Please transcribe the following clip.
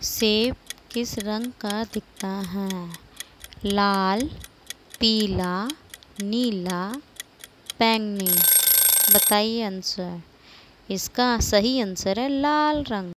सेब किस रंग का दिखता है? लाल, पीला, नीला, बैंगनी। बताइए आंसर। इसका सही आंसर है लाल रंग।